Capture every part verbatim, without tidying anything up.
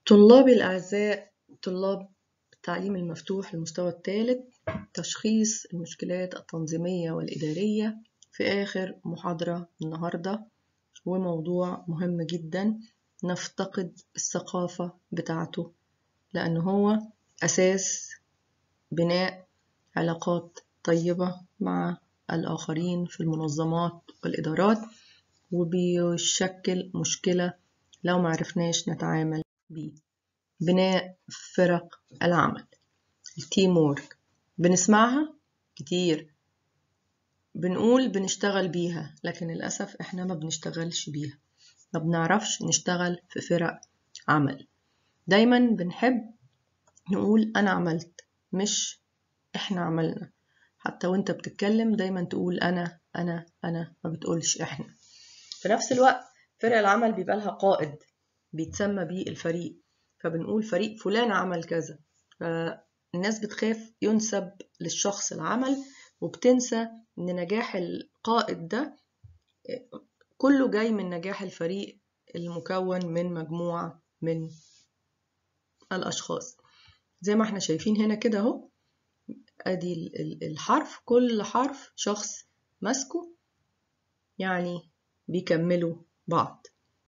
طلابي الأعزاء، طلاب التعليم المفتوح المستوى الثالث، تشخيص المشكلات التنظيمية والإدارية في آخر محاضرة النهاردة، وموضوع مهم جدا نفتقد الثقافة بتاعته، لأن هو أساس بناء علاقات طيبة مع الآخرين في المنظمات والإدارات، وبيشكل مشكلة لو معرفناش نتعامل بيه. بناء فرق العمل، التيم وورك، بنسمعها كتير، بنقول بنشتغل بيها، لكن للأسف احنا ما بنشتغلش بيها، ما بنعرفش نشتغل في فرق عمل. دايما بنحب نقول أنا عملت، مش احنا عملنا. حتى وانت بتتكلم دايما تقول أنا أنا أنا، ما بتقولش احنا. في نفس الوقت فرق العمل بيبقى لها قائد بيتسمى بيه الفريق، فبنقول فريق فلان عمل كذا، فالناس بتخاف ينسب للشخص العمل، وبتنسى ان نجاح القائد ده كله جاي من نجاح الفريق المكون من مجموعة من الأشخاص. زي ما احنا شايفين هنا كده اهو، ادي الحرف، كل حرف شخص ماسكه، يعني بيكملوا بعض.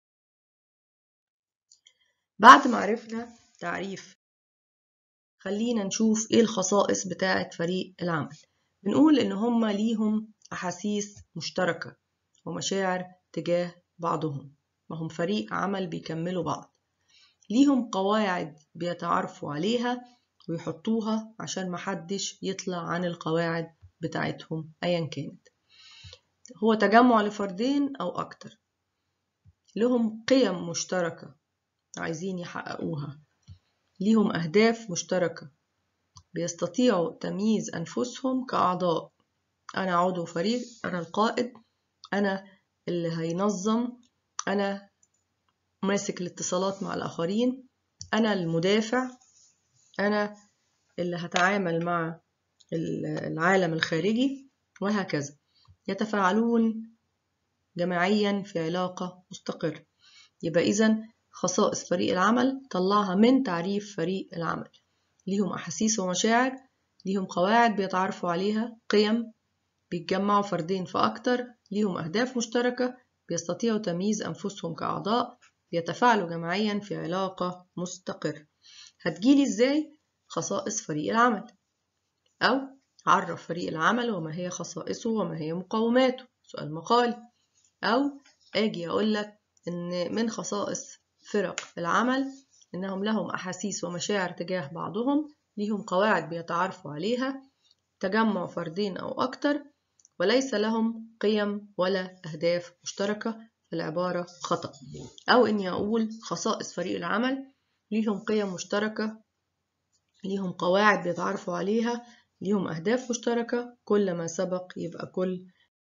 بعد ما عرفنا تعريف، خلينا نشوف ايه الخصائص بتاعة فريق العمل. بنقول ان هم ليهم احاسيس مشتركة ومشاعر تجاه بعضهم، ما هم فريق عمل بيكملوا بعض. ليهم قواعد بيتعارفوا عليها ويحطوها عشان محدش يطلع عن القواعد بتاعتهم ايا كانت. هو تجمع لفردين او اكتر. لهم قيم مشتركة عايزين يحققوها. ليهم أهداف مشتركة، بيستطيعوا تمييز أنفسهم كأعضاء. أنا عضو فريق، أنا القائد، أنا اللي هينظم، أنا ماسك الاتصالات مع الآخرين، أنا المدافع، أنا اللي هتعامل مع العالم الخارجي، وهكذا. يتفاعلون جماعيا في علاقة مستقرة. يبقى إذن خصائص فريق العمل طلعها من تعريف فريق العمل. ليهم أحاسيس ومشاعر، ليهم قواعد بيتعرفوا عليها، قيم، بيتجمعوا فردين فأكتر، ليهم أهداف مشتركة، بيستطيعوا تمييز أنفسهم كأعضاء، بيتفاعلوا جماعيا في علاقة مستقرة. هتجيلي إزاي خصائص فريق العمل؟ أو عرف فريق العمل وما هي خصائصه وما هي مقوماته، سؤال مقالي. أو أجي أقولك إن من خصائص فرق العمل إنهم لهم أحاسيس ومشاعر تجاه بعضهم، ليهم قواعد بيتعارفوا عليها، تجمع فردين أو أكتر، وليس لهم قيم ولا أهداف مشتركة. العبارة خطأ. أو إني أقول خصائص فريق العمل ليهم قيم مشتركة، ليهم قواعد بيتعارفوا عليها، ليهم أهداف مشتركة. كل ما سبق يبقى كل.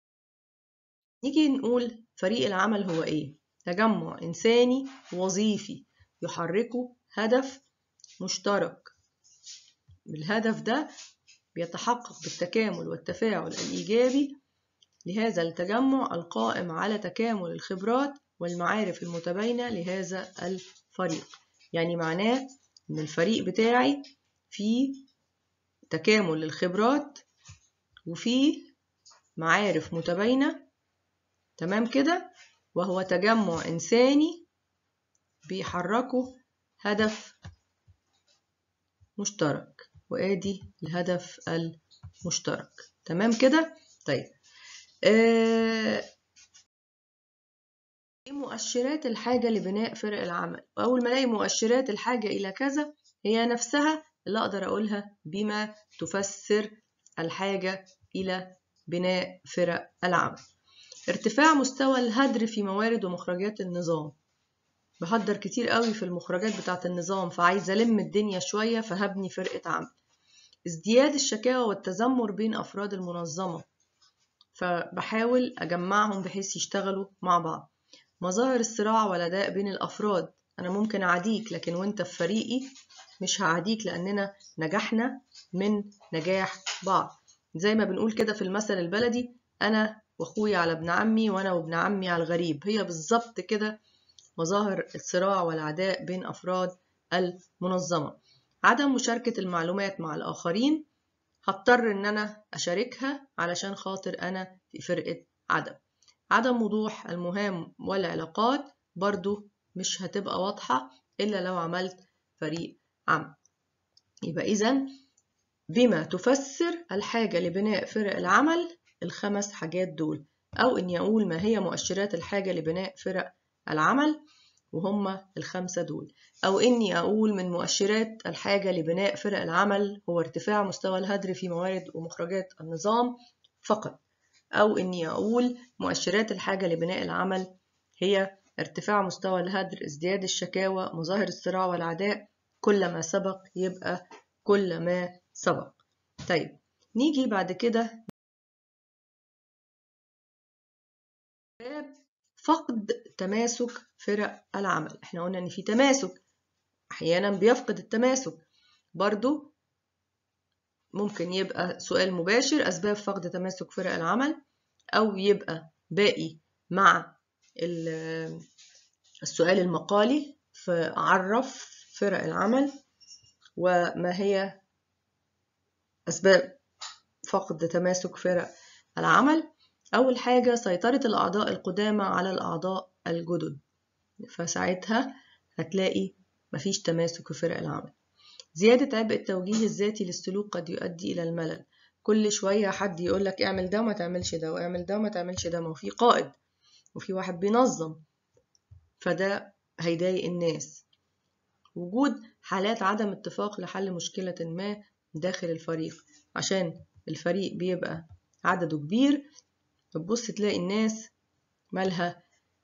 نيجي نقول فريق العمل هو إيه؟ تجمع إنساني وظيفي يحركه هدف مشترك. بالهدف ده بيتحقق بالتكامل والتفاعل الإيجابي لهذا التجمع القائم على تكامل الخبرات والمعارف المتباينة لهذا الفريق. يعني معناه إن الفريق بتاعي فيه تكامل للخبرات وفيه معارف متباينة، تمام كده؟ وهو تجمع إنساني بيحركه هدف مشترك، وآدي الهدف المشترك، تمام كده؟ طيب، آه، ايه مؤشرات الحاجة لبناء فرق العمل؟ وأول ما ألاقي مؤشرات الحاجة إلى كذا هي نفسها اللي أقدر أقولها بما تفسر الحاجة إلى بناء فرق العمل. ارتفاع مستوى الهدر في موارد ومخرجات النظام. بهدر كتير قوي في المخرجات بتاعة النظام، فعايزة ألم الدنيا شوية فهبني فرقة عمل. ازدياد الشكاوى والتذمر بين أفراد المنظمة، فبحاول أجمعهم بحيث يشتغلوا مع بعض. مظاهر الصراع والعداء بين الأفراد، أنا ممكن أعاديك لكن وإنت في فريقي مش هعاديك، لأننا نجحنا من نجاح بعض. زي ما بنقول كده في المثل البلدي، أنا وأخوي على ابن عمي وأنا وابن عمي على الغريب. هي بالظبط كده مظاهر الصراع والعداء بين أفراد المنظمة. عدم مشاركة المعلومات مع الآخرين، هضطر إن أنا أشاركها علشان خاطر أنا في فرقة عدم. عدم وضوح المهام والعلاقات، برضو مش هتبقى واضحة إلا لو عملت فريق عمل. يبقى إذن بما تفسر الحاجة لبناء فرق العمل الخمس حاجات دول، أو إني أقول ما هي مؤشرات الحاجة لبناء فرق العمل وهم الخمسة دول، أو إني أقول من مؤشرات الحاجة لبناء فرق العمل هو ارتفاع مستوى الهدر في موارد ومخرجات النظام فقط، أو إني أقول مؤشرات الحاجة لبناء العمل هي ارتفاع مستوى الهدر، ازدياد الشكاوى، مظاهر الصراع والعداء، كل ما سبق يبقى كل ما سبق. طيب نيجي بعد كده فقد تماسك فرق العمل. احنا قلنا ان في تماسك، احيانا بيفقد التماسك، برضو ممكن يبقى سؤال مباشر اسباب فقد تماسك فرق العمل، او يبقى باقي مع السؤال المقالي فعرف فرق العمل وما هي اسباب فقد تماسك فرق العمل. أول حاجة سيطرة الأعضاء القدامى على الأعضاء الجدد، فساعتها هتلاقي مفيش تماسك في فرق العمل. زيادة عبء التوجيه الذاتي للسلوك قد يؤدي إلى الملل، كل شوية حد يقول لك اعمل ده وما تعملش ده واعمل ده وما تعملش ده، ما هو في قائد وفي واحد بينظم، فده هيضايق الناس. وجود حالات عدم اتفاق لحل مشكلة ما داخل الفريق، عشان الفريق بيبقى عدده كبير، بتبص تلاقي الناس مالها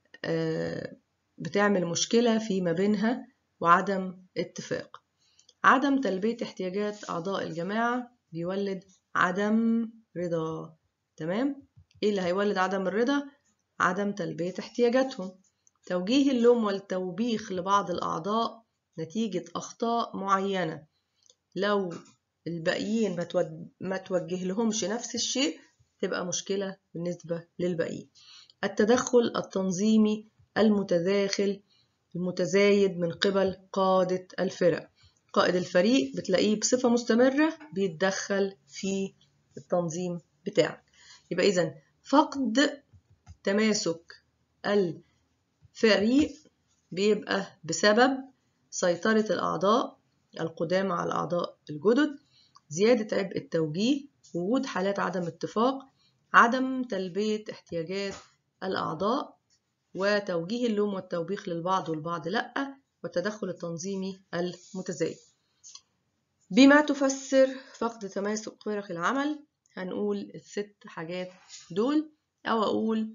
بتعمل مشكلة فيما بينها وعدم اتفاق. عدم تلبية احتياجات أعضاء الجماعة بيولد عدم رضا. تمام؟ إيه اللي هيولد عدم الرضا؟ عدم تلبية احتياجاتهم. توجيه اللوم والتوبيخ لبعض الأعضاء نتيجة أخطاء معينة، لو الباقيين ما توجه لهمش نفس الشيء تبقى مشكلة بالنسبة للباقيين. التدخل التنظيمي المتداخل المتزايد من قبل قادة الفرق، قائد الفريق بتلاقيه بصفة مستمرة بيتدخل في التنظيم بتاعك. يبقى إذن فقد تماسك الفريق بيبقى بسبب سيطرة الأعضاء القدامى على الأعضاء الجدد، زيادة عبء التوجيه، وجود حالات عدم اتفاق، عدم تلبية احتياجات الأعضاء، وتوجيه اللوم والتوبيخ للبعض والبعض لأ، والتدخل التنظيمي المتزايد. بما تفسر فقد تماسك فرق العمل هنقول الست حاجات دول، أو أقول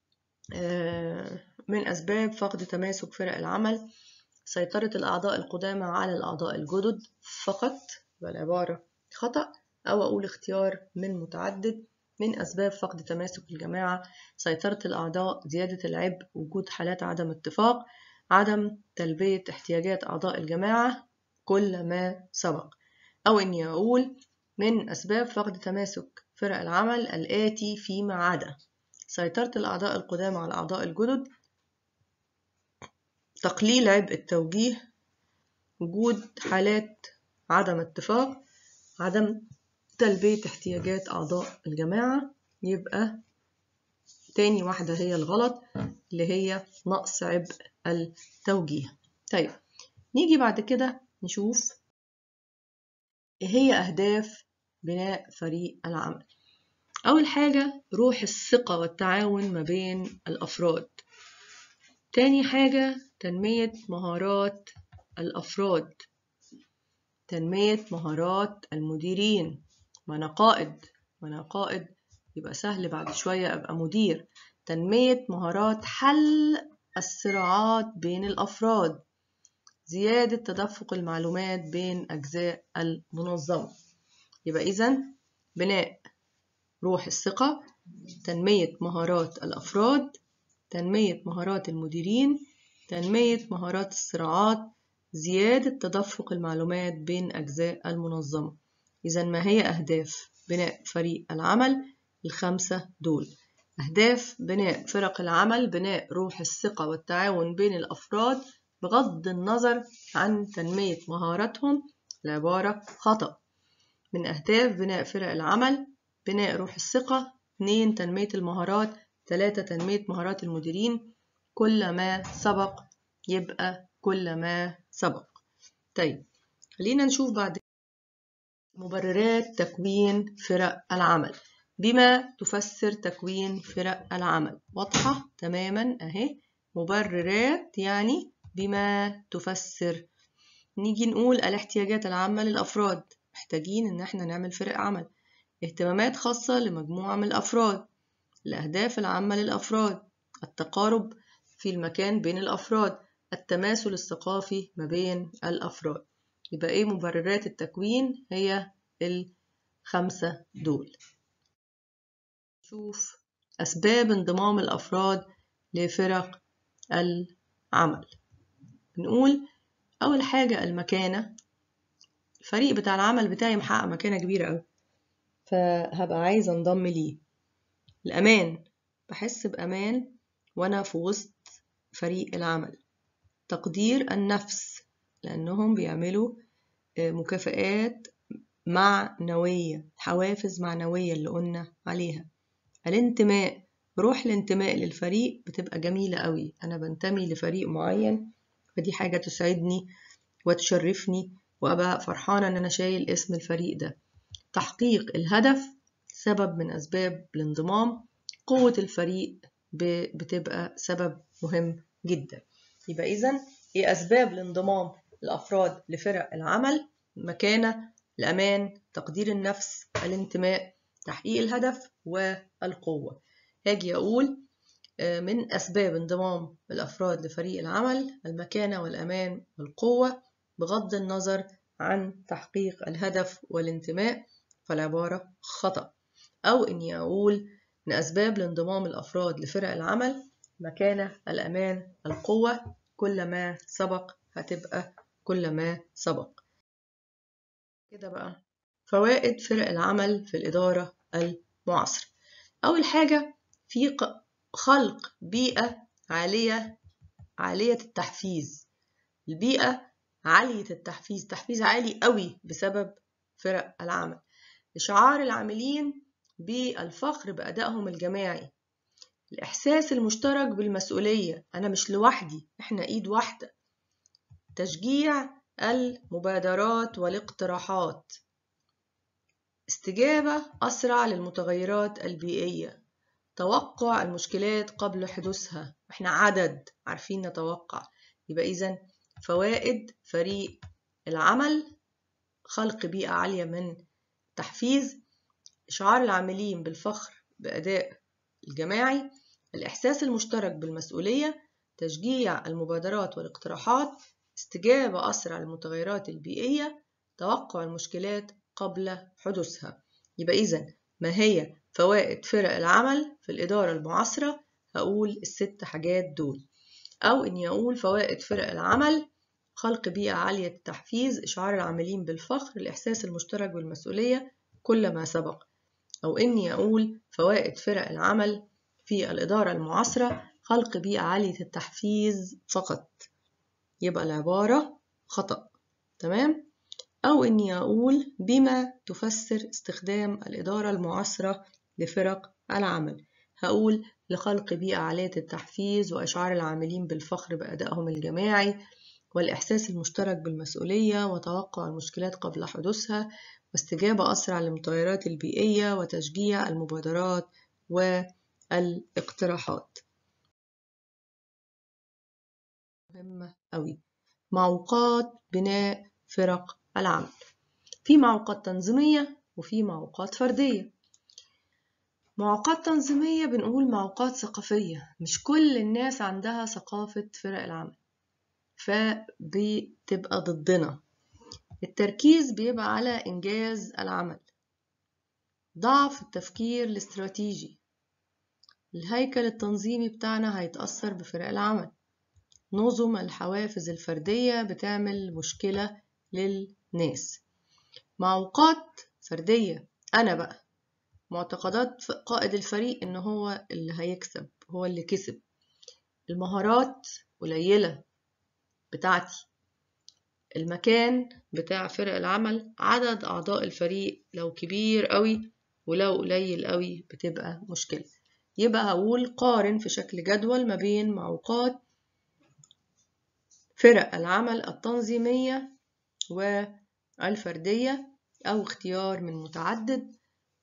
من أسباب فقد تماسك فرق العمل سيطرة الأعضاء القدامى على الأعضاء الجدد فقط، والعبارة خطأ، أو أقول اختيار من متعدد. من أسباب فقد تماسك الجماعة سيطرة الأعضاء، زيادة العبء، وجود حالات عدم اتفاق، عدم تلبية احتياجات أعضاء الجماعة، كل ما سبق. أو إني أقول من أسباب فقد تماسك فرق العمل الآتي فيما عدا سيطرة الأعضاء القدامى على الأعضاء الجدد، تقليل عبء التوجيه، وجود حالات عدم اتفاق، عدم تلبية احتياجات أعضاء الجماعة. يبقى تاني واحدة هي الغلط اللي هي نقص عبء التوجيه. طيب نيجي بعد كده نشوف ايه هي أهداف بناء فريق العمل. أول حاجة روح الثقة والتعاون ما بين الأفراد. تاني حاجة تنمية مهارات الأفراد، تنمية مهارات المديرين. ما أنا قائد، ما أنا قائد يبقى سهل بعد شوية أبقى مدير. تنمية مهارات حل الصراعات بين الأفراد، زيادة تدفق المعلومات بين أجزاء المنظمة. يبقى إذن بناء روح الثقة، تنمية مهارات الأفراد، تنمية مهارات المديرين، تنمية مهارات الصراعات، زيادة تدفق المعلومات بين أجزاء المنظمة. إذن ما هي أهداف بناء فريق العمل؟ الخمسة دول. أهداف بناء فرق العمل: بناء روح الثقة والتعاون بين الأفراد، بغض النظر عن تنمية مهاراتهم، العبارة خطأ. من أهداف بناء فرق العمل: بناء روح الثقة، اثنين تنمية المهارات، ثلاثة تنمية مهارات المديرين. كل ما سبق يبقى كل ما سبق. طيب خلينا نشوف بعد مبررات تكوين فرق العمل. بما تفسر تكوين فرق العمل؟ واضحة تماما اهي. مبررات يعني بما تفسر. نيجي نقول الاحتياجات العامة للأفراد، محتاجين ان احنا نعمل فرق عمل. اهتمامات خاصة لمجموعة من الأفراد. الأهداف العامة للأفراد. التقارب في المكان بين الأفراد. التماثل الثقافي ما بين الأفراد. يبقى ايه مبررات التكوين؟ هي الخمسة دول. نشوف أسباب انضمام الأفراد لفرق العمل. بنقول أول حاجة المكانة. الفريق بتاع العمل بتاعي محقق مكانة كبيرة أوي، فهبقى عايزة انضم ليه. الأمان، بحس بأمان وأنا في وسط فريق العمل. تقدير النفس، لأنهم بيعملوا مكافآت معنوية، حوافز معنوية اللي قلنا عليها. الانتماء، روح الانتماء للفريق بتبقى جميلة قوي، أنا بنتمي لفريق معين، فدي حاجة تسعدني وتشرفني وأبقى فرحانة أن أنا شايل اسم الفريق ده. تحقيق الهدف، سبب من أسباب الانضمام. قوة الفريق بتبقى سبب مهم جدا. يبقى إذن إيه أسباب الانضمام الأفراد لفرق العمل؟ مكانة، الأمان، تقدير النفس، الانتماء، تحقيق الهدف، والقوة. هاجي أقول من أسباب انضمام الأفراد لفريق العمل المكانة والأمان والقوة بغض النظر عن تحقيق الهدف والانتماء، فالعبارة خطأ. أو إني أقول من أسباب الانضمام الأفراد لفرق العمل مكانة، الأمان، القوة. كل ما سبق هتبقى كل ما سبق. كده بقى فوائد فرق العمل في الإدارة المعاصرة. أول حاجة في خلق بيئة عالية عالية التحفيز. البيئة عالية التحفيز، تحفيز عالي قوي بسبب فرق العمل. إشعار العاملين بالفخر بأدائهم الجماعي. الإحساس المشترك بالمسؤولية، أنا مش لوحدي، إحنا إيد واحدة. تشجيع المبادرات والاقتراحات. استجابة أسرع للمتغيرات البيئية. توقع المشكلات قبل حدوثها، إحنا عدد عارفين نتوقع. يبقى إذن فوائد فريق العمل: خلق بيئة عالية من تحفيز، إشعار العاملين بالفخر بأداء الجماعي، الإحساس المشترك بالمسؤولية، تشجيع المبادرات والاقتراحات، استجابة أسرع للمتغيرات البيئية، توقع المشكلات قبل حدوثها. يبقى إذن ما هي فوائد فرق العمل في الإدارة المعاصرة؟ هقول الست حاجات دول. أو إني أقول فوائد فرق العمل: خلق بيئة عالية التحفيز، إشعار العاملين بالفخر، الإحساس المشترك بالمسؤولية، كل ما سبق. أو إني أقول فوائد فرق العمل في الإدارة المعاصرة: خلق بيئة عالية التحفيز فقط. يبقى العبارة خطأ. تمام؟ أو إني أقول بما تفسر استخدام الإدارة المعاصرة لفرق العمل. هقول لخلق بيئة عالية التحفيز وإشعار العاملين بالفخر بأدائهم الجماعي والإحساس المشترك بالمسؤولية وتوقع المشكلات قبل حدوثها واستجابة أسرع للمتغيرات البيئية وتشجيع المبادرات والاقتراحات. مهمة أوي. معوقات بناء فرق العمل. في معوقات تنظيمية وفي معوقات فردية. معوقات تنظيمية بنقول معوقات ثقافية، مش كل الناس عندها ثقافة فرق العمل فبتبقى ضدنا. التركيز بيبقى على إنجاز العمل. ضعف التفكير الاستراتيجي. الهيكل التنظيمي بتاعنا هيتأثر بفرق العمل. نظم الحوافز الفردية بتعمل مشكلة للناس. معوقات فردية، أنا بقى معتقدات قائد الفريق إن هو اللي هيكسب، هو اللي كسب. المهارات قليلة، بتاعتي، المكان بتاع فرق العمل، عدد أعضاء الفريق لو كبير قوي ولو قليل قوي بتبقى مشكلة. يبقى هقول قارن في شكل جدول ما بين معوقات فرق العمل التنظيمية والفردية، أو اختيار من متعدد.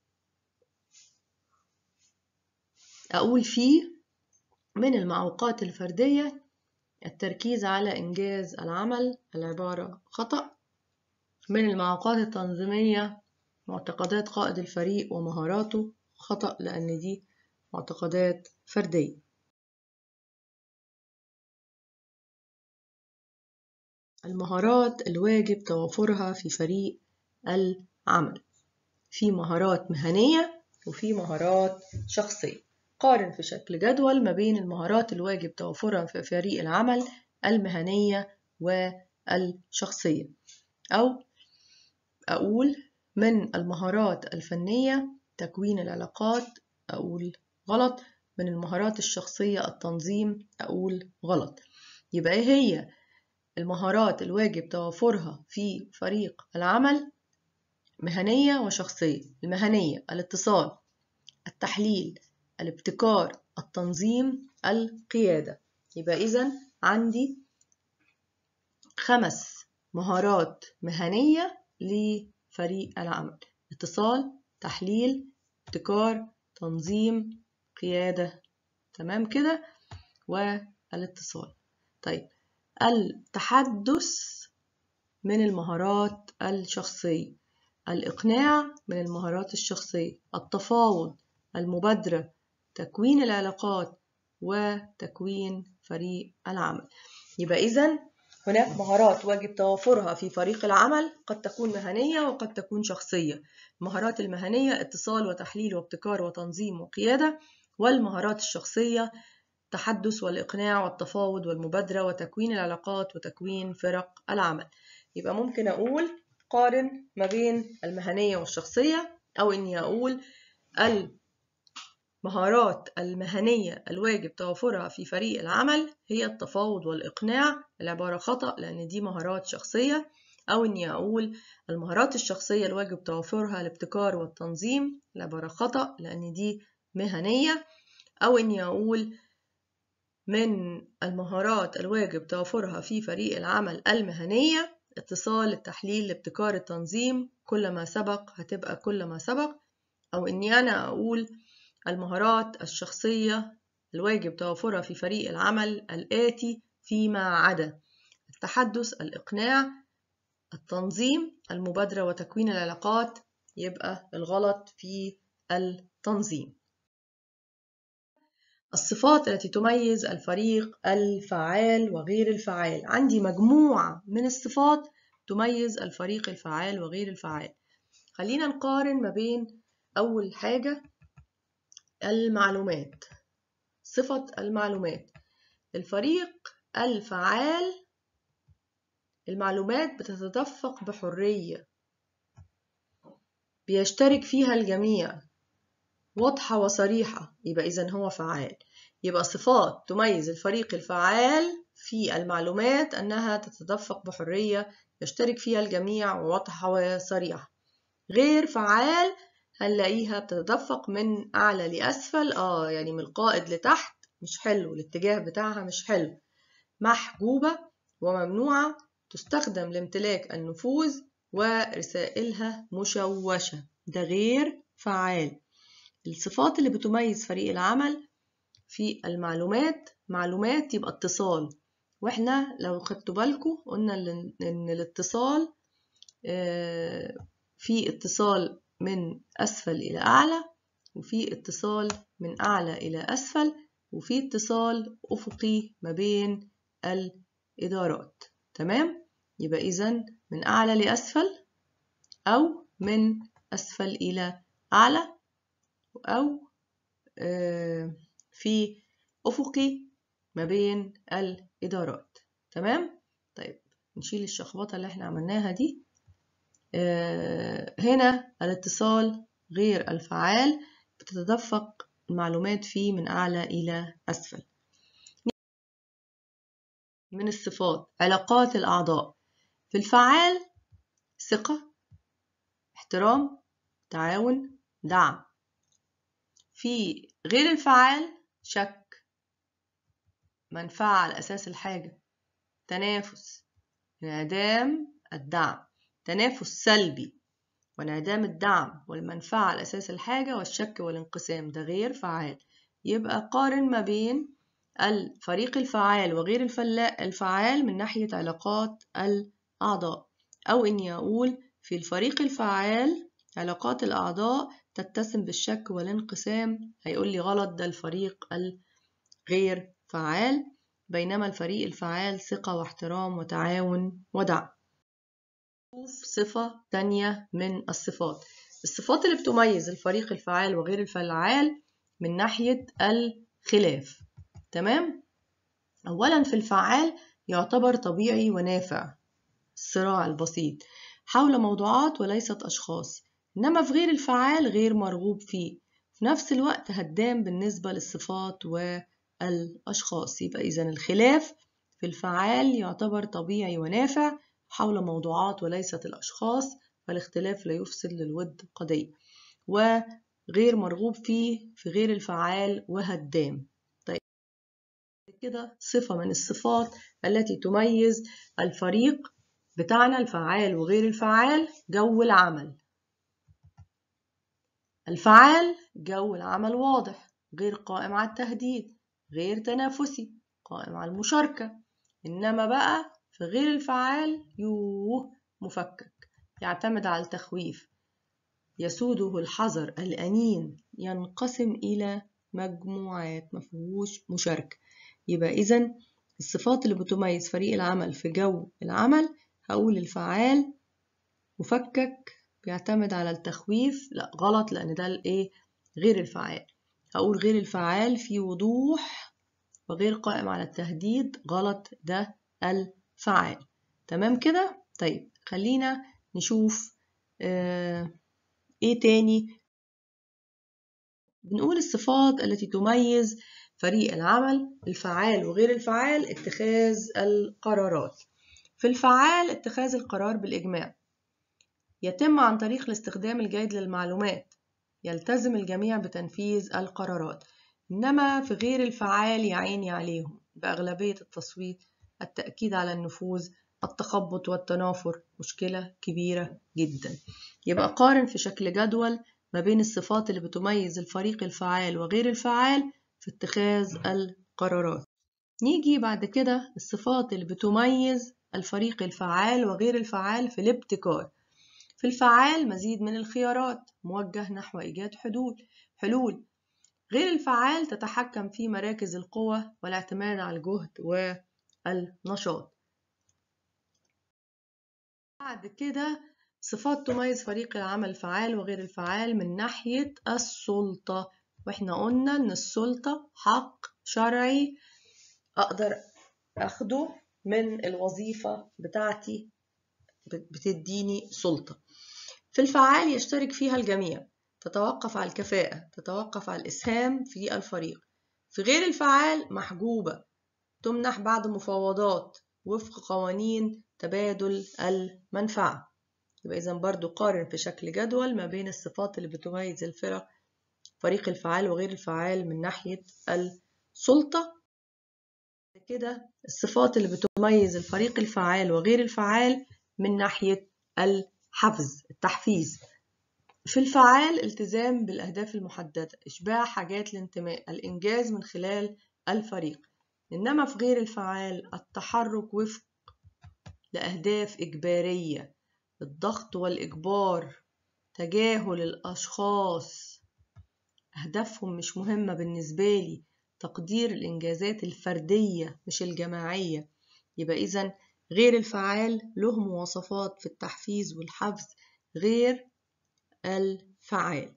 أقول فيه من المعوقات الفردية التركيز على إنجاز العمل، العبارة خطأ. من المعوقات التنظيمية معتقدات قائد الفريق ومهاراته، خطأ لأن دي معتقدات فردية. المهارات الواجب توافرها في فريق العمل، في مهارات مهنية وفي مهارات شخصية. قارن في شكل جدول ما بين المهارات الواجب توافرها في فريق العمل المهنية والشخصية. أو أقول من المهارات الفنية تكوين العلاقات، أقول غلط. من المهارات الشخصية التنظيم، أقول غلط. يبقى إيه هي المهارات الواجب توافرها في فريق العمل؟ مهنية وشخصية. المهنية الاتصال، التحليل، الابتكار، التنظيم، القيادة. يبقى إذن عندي خمس مهارات مهنية لفريق العمل: اتصال، تحليل، ابتكار، تنظيم، قيادة. تمام كده؟ والاتصال. طيب التحدث من المهارات الشخصية، الإقناع من المهارات الشخصية، التفاوض، المبادرة، تكوين العلاقات، وتكوين فريق العمل. يبقى إذن هناك مهارات واجب توافرها في فريق العمل، قد تكون مهنية وقد تكون شخصية. المهارات المهنية اتصال وتحليل وابتكار وتنظيم وقيادة، والمهارات الشخصية التحدث والإقناع والتفاوض والمبادرة وتكوين العلاقات وتكوين فرق العمل. يبقى ممكن أقول قارن ما بين المهنية والشخصية، أو إني أقول المهارات المهنية الواجب توافرها في فريق العمل هي التفاوض والإقناع، العبارة خطأ لأن دي مهارات شخصية. أو إني أقول المهارات الشخصية الواجب توافرها الابتكار والتنظيم، العبارة خطأ لأن دي مهنية. أو إني أقول من المهارات الواجب توافرها في فريق العمل المهنية اتصال، التحليل، الابتكار، التنظيم. كل ما سبق هتبقى كل ما سبق. أو إني أنا أقول المهارات الشخصية الواجب توافرها في فريق العمل الآتي فيما عدا التحدث، الإقناع، التنظيم، المبادرة، وتكوين العلاقات. يبقى الغلط في التنظيم. الصفات التي تميز الفريق الفعال وغير الفعال. عندي مجموعة من الصفات تميز الفريق الفعال وغير الفعال. خلينا نقارن ما بين أول حاجة المعلومات. صفة المعلومات، الفريق الفعال المعلومات بتتدفق بحرية، بيشترك فيها الجميع، واضحة وصريحة، يبقى إذن هو فعال. يبقى صفات تميز الفريق الفعال في المعلومات أنها تتدفق بحرية، يشترك فيها الجميع، وواضحة وصريحة. غير فعال هنلاقيها بتتدفق من أعلى لأسفل، آه يعني من القائد لتحت، مش حلو، الاتجاه بتاعها مش حلو. محجوبة وممنوعة، تستخدم لامتلاك النفوذ، ورسائلها مشوشة. ده غير فعال. الصفات اللي بتميز فريق العمل في المعلومات، معلومات يبقى اتصال. واحنا لو خدتوا بالكم قلنا ان الاتصال في اتصال من أسفل إلى أعلى، وفي اتصال من أعلى إلى أسفل، وفي اتصال أفقي ما بين الإدارات. تمام؟ يبقى إذن من أعلى لأسفل، أو من أسفل إلى أعلى، أو في أفقي ما بين الإدارات. تمام؟ طيب نشيل الشخبطة اللي احنا عملناها دي. هنا الاتصال غير الفعال بتتدفق المعلومات فيه من أعلى إلى أسفل. من الصفات علاقات الأعضاء. في الفعال ثقة، احترام، تعاون، دعم. في غير الفعال شك، منفعة على أساس الحاجة، تنافس، انعدام الدعم. تنافس سلبي وانعدام الدعم والمنفعة على أساس الحاجة والشك والانقسام، ده غير فعال. يبقى قارن ما بين الفريق الفعال وغير الفعال من ناحية علاقات الأعضاء، أو إني أقول في الفريق الفعال علاقات الأعضاء تتسم بالشك والانقسام، هيقول لي غلط، ده الفريق الغير فعال. بينما الفريق الفعال ثقة واحترام وتعاون ودعم. نشوف صفة تانية من الصفات. الصفات اللي بتميز الفريق الفعال وغير الفعال من ناحية الخلاف. تمام؟ أولا في الفعال يعتبر طبيعي ونافع، الصراع البسيط حول موضوعات وليست أشخاص. إنما في غير الفعال غير مرغوب فيه، في نفس الوقت هدام بالنسبة للصفات والأشخاص. يبقى إذن الخلاف في الفعال يعتبر طبيعي ونافع حول موضوعات وليست الأشخاص، فالاختلاف لا يفسد للود قضية. وغير مرغوب فيه في غير الفعال وهدام. طيب كده صفة من الصفات التي تميز الفريق بتاعنا الفعال وغير الفعال. جو العمل. الفعال جو العمل واضح، غير قائم على التهديد، غير تنافسي، قائم على المشاركة. إنما بقى في غير الفعال يوه مفكك، يعتمد على التخويف، يسوده الحذر، الأنين، ينقسم إلى مجموعات، مفيهوش مشاركة. يبقى إذن الصفات اللي بتميز فريق العمل في جو العمل، هقول الفعال مفكك بيعتمد على التخويف، لا غلط، لأن ده الإيه غير الفعال. هقول غير الفعال في وضوح وغير قائم على التهديد، غلط، ده الفعال. تمام كده؟ طيب خلينا نشوف آه إيه تاني. بنقول الصفات التي تميز فريق العمل الفعال وغير الفعال. اتخاذ القرارات. في الفعال اتخاذ القرار بالإجماع، يتم عن طريق الاستخدام الجيد للمعلومات، يلتزم الجميع بتنفيذ القرارات. إنما في غير الفعال يعيني عليهم بأغلبية التصويت، التأكيد على النفوذ، التخبط والتنافر، مشكلة كبيرة جدا. يبقى قارن في شكل جدول ما بين الصفات اللي بتميز الفريق الفعال وغير الفعال في اتخاذ القرارات. نيجي بعد كده الصفات اللي بتميز الفريق الفعال وغير الفعال في الابتكار. في الفعال مزيد من الخيارات، موجه نحو إيجاد حلول حلول. غير الفعال تتحكم في مراكز القوة والاعتماد على الجهد والنشاط. بعد كده صفات تميز فريق العمل الفعال وغير الفعال من ناحية السلطة. واحنا قلنا ان السلطة حق شرعي اقدر اخده من الوظيفة بتاعتي، بتديني سلطة. في الفعال يشترك فيها الجميع، تتوقف على الكفاءة، تتوقف على الإسهام في الفريق. في غير الفعال محجوبة، تمنح بعد مفاوضات وفق قوانين تبادل المنفعة. يبقى إذن برضو قارن في شكل جدول ما بين الصفات اللي بتميز الفرق فريق الفعال وغير الفعال من ناحية السلطة. كده الصفات اللي بتميز الفريق الفعال وغير الفعال من ناحية الحفز، التحفيز. في الفعال التزام بالأهداف المحددة، إشباع حاجات الانتماء، الإنجاز من خلال الفريق. إنما في غير الفعال التحرك وفق لأهداف إجبارية، الضغط والإجبار، تجاهل الأشخاص، أهدافهم مش مهمة بالنسبة لي، تقدير الإنجازات الفردية مش الجماعية. يبقى إذن غير الفعال له مواصفات في التحفيز والحفز غير الفعال.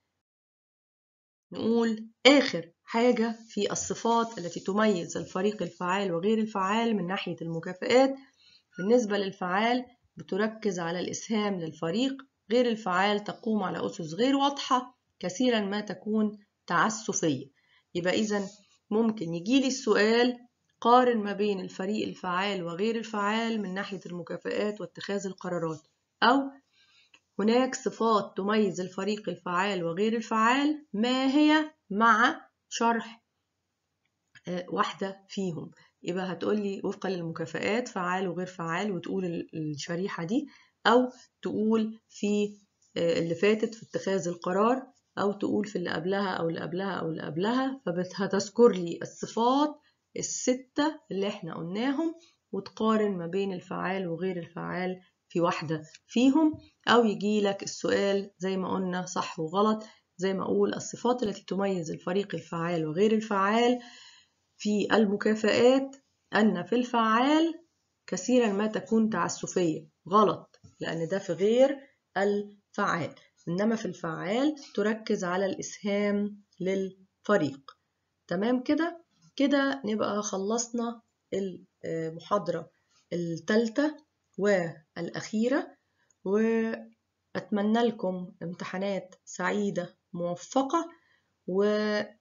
نقول آخر حاجة في الصفات التي تميز الفريق الفعال وغير الفعال من ناحية المكافآت. بالنسبة للفعال بتركز على الإسهام للفريق، غير الفعال تقوم على أسس غير واضحة، كثيرا ما تكون تعسفية. يبقى إذن ممكن يجيلي السؤال قارن ما بين الفريق الفعال وغير الفعال من ناحية المكافآت واتخاذ القرارات. أو هناك صفات تميز الفريق الفعال وغير الفعال، ما هي؟ مع شرح واحدة فيهم. يبقى هتقولي وفقا للمكافآت فعال وغير فعال وتقول الشريحة دي، أو تقول في اللي فاتت في اتخاذ القرار، أو تقول في اللي قبلها أو اللي قبلها أو اللي قبلها. فهتذكر لي الصفات الستة اللي احنا قلناهم وتقارن ما بين الفعال وغير الفعال في واحدة فيهم. أو يجي لك السؤال زي ما قلنا صح وغلط، زي ما أقول الصفات التي تميز الفريق الفعال وغير الفعال في المكافآت أن في الفعال كثيرا ما تكون تعسفية. غلط، لأن ده في غير الفعال، إنما في الفعال تركز على الإسهام للفريق. تمام كده؟ كده نبقى خلصنا المحاضرة الثالثة والأخيرة، وأتمنى لكم امتحانات سعيدة موفقة. ومنساش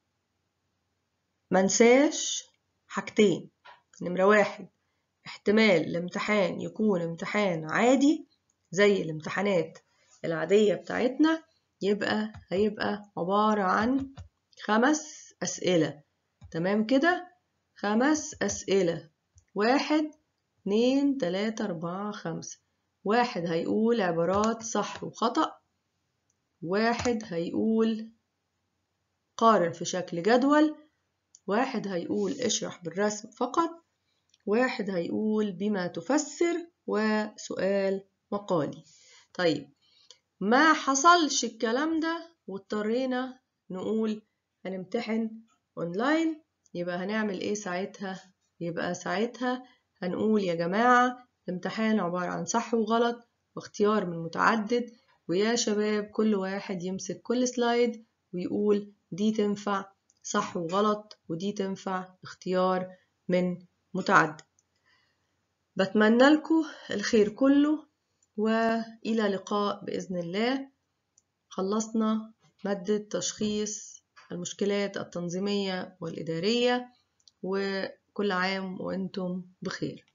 حاجتين: نمرة واحد، احتمال الامتحان يكون امتحان عادي زي الامتحانات العادية بتاعتنا، يبقى هيبقى عبارة عن خمس أسئلة. تمام كده؟ خمس أسئلة: واحد اتنين تلاتة أربعة خمسة. واحد هيقول عبارات صح وخطأ، واحد هيقول قارن في شكل جدول، واحد هيقول اشرح بالرسم فقط، واحد هيقول بما تفسر، وسؤال مقالي. طيب ما حصلش الكلام ده واضطرينا نقول هنمتحن اونلاين، يبقى هنعمل ايه ساعتها؟ يبقى ساعتها هنقول يا جماعة الامتحان عبارة عن صح وغلط واختيار من متعدد، ويا شباب كل واحد يمسك كل سلايد ويقول دي تنفع صح وغلط ودي تنفع اختيار من متعدد. بتمنى لكم الخير كله، وإلى لقاء بإذن الله. خلصنا مادة تشخيص المشكلات التنظيمية والإدارية، وكل عام وأنتم بخير.